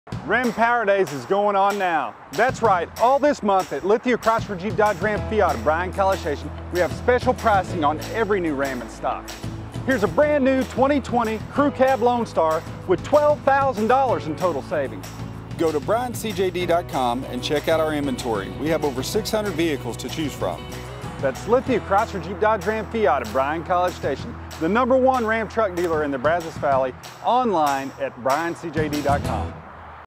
Ram Power Days is going on now. That's right, all this month at Lithia Chrysler Jeep Dodge Ram Fiat of Bryan, College Station, we have special pricing on every new Ram in stock. Here's a brand new 2020 Crew Cab Lone Star with $12,000 in total savings. Go to BryanCJD.com and check out our inventory. We have over 600 vehicles to choose from. That's Lithia Chrysler Jeep Dodge Ram Fiat of Bryan, College Station, the #1 Ram truck dealer in the Brazos Valley, online at BryanCJD.com.